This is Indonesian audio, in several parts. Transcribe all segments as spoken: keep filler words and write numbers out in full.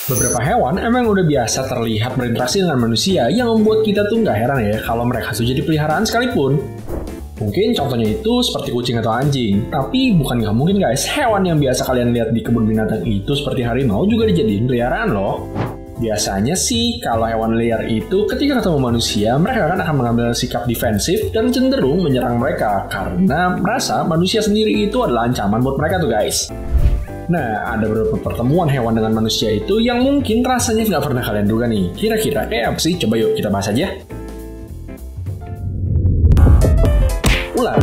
Beberapa hewan emang udah biasa terlihat berinteraksi dengan manusia yang membuat kita tuh nggak heran ya kalau mereka tuh jadi peliharaan sekalipun. Mungkin contohnya itu seperti kucing atau anjing, tapi bukan nggak mungkin guys, hewan yang biasa kalian lihat di kebun binatang itu seperti harimau juga dijadiin peliharaan loh. Biasanya sih kalau hewan liar itu ketika ketemu manusia, mereka kan akan mengambil sikap defensif dan cenderung menyerang mereka karena merasa manusia sendiri itu adalah ancaman buat mereka tuh guys. Nah, ada beberapa pertemuan hewan dengan manusia itu yang mungkin rasanya nggak pernah kalian duga nih. Kira-kira kayak apa sih? Coba yuk kita bahas aja. Ular.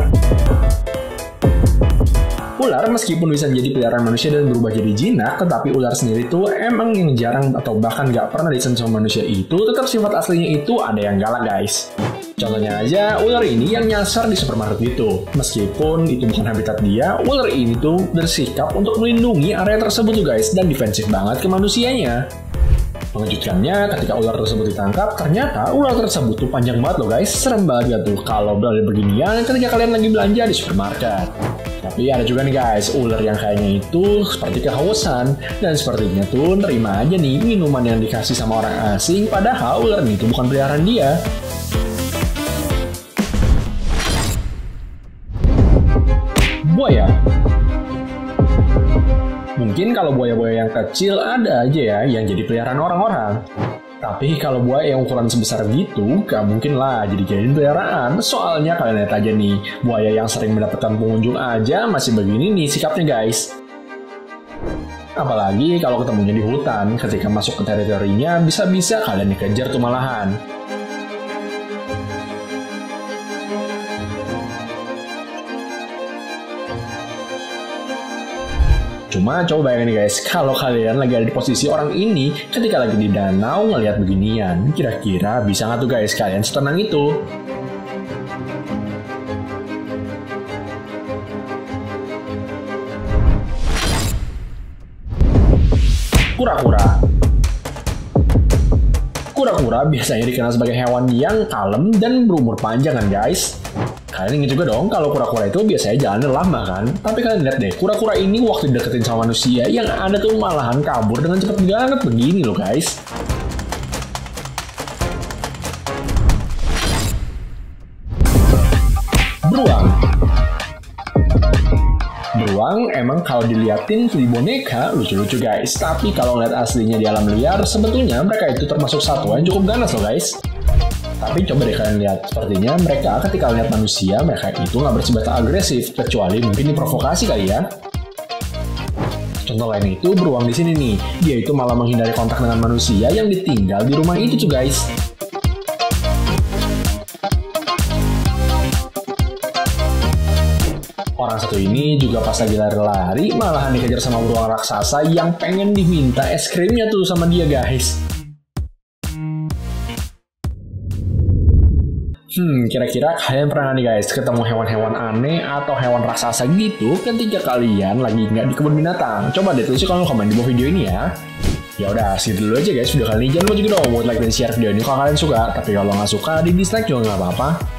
Ular meskipun bisa menjadi peliharaan manusia dan berubah jadi jinak, tetapi ular sendiri tuh emang yang jarang atau bahkan nggak pernah disentuh manusia itu, tetap sifat aslinya itu ada yang galak guys. Contohnya aja, ular ini yang nyasar di supermarket gitu. Meskipun itu bukan habitat dia, ular ini tuh bersikap untuk melindungi area tersebut tuh guys, dan defensif banget ke manusianya. Mengejutkannya, ketika ular tersebut ditangkap, ternyata ular tersebut tuh panjang banget loh guys. Serem banget gak tuh kalau berada beginian ketika kalian lagi belanja di supermarket. Tapi ada juga nih guys, ular yang kayaknya itu seperti kehausan. Dan sepertinya tuh nerima aja nih minuman yang dikasih sama orang asing, padahal ular ini tuh bukan peliharaan dia. Buaya. Mungkin kalau buaya-buaya yang kecil ada aja ya yang jadi peliharaan orang-orang. Tapi kalau buaya yang ukuran sebesar gitu, gak mungkin lah jadi jadiin peliharaan. Soalnya kalian lihat aja nih, buaya yang sering mendapatkan pengunjung aja masih begini nih sikapnya guys. Apalagi kalau ketemunya di hutan, ketika masuk ke teritorinya bisa-bisa kalian dikejar tuh malahan. Cuma coba bayangin nih guys, kalau kalian lagi ada di posisi orang ini, ketika lagi di danau ngelihat beginian, kira-kira bisa nggak tuh guys kalian setenang itu? Kura-kura. Kura-kura biasanya dikenal sebagai hewan yang kalem dan berumur panjang kan guys? Kalian ingat juga dong kalau kura-kura itu biasanya jalannya lama kan? Tapi kalian lihat deh, kura-kura ini waktu dideketin sama manusia yang ada tuh malahan kabur dengan cepat banget begini loh guys. Beruang. Beruang emang kalau diliatin di boneka lucu-lucu guys. Tapi kalau ngeliat aslinya di alam liar, sebetulnya mereka itu termasuk satwa yang cukup ganas loh guys. Tapi coba deh kalian lihat, sepertinya mereka ketika lihat manusia, mereka itu nggak bersenjata agresif, kecuali mungkin diprovokasi kali ya. Contoh lain itu beruang di sini nih, dia itu malah menghindari kontak dengan manusia yang ditinggal di rumah itu tuh guys. Orang satu ini juga pas lagi lari-lari, malahan dikejar sama beruang raksasa yang pengen diminta es krimnya tuh sama dia guys. Hmm, kira-kira kalian pernah nih guys ketemu hewan-hewan aneh atau hewan raksasa gitu ketika kalian lagi nggak di kebun binatang? Coba deh tulis kalau komen di bawah video ini ya. Ya udah, segitu dulu aja guys video kali ini. Jangan lupa juga dong buat like dan share video ini kalau kalian suka. Tapi kalau nggak suka, di dislike juga nggak apa-apa.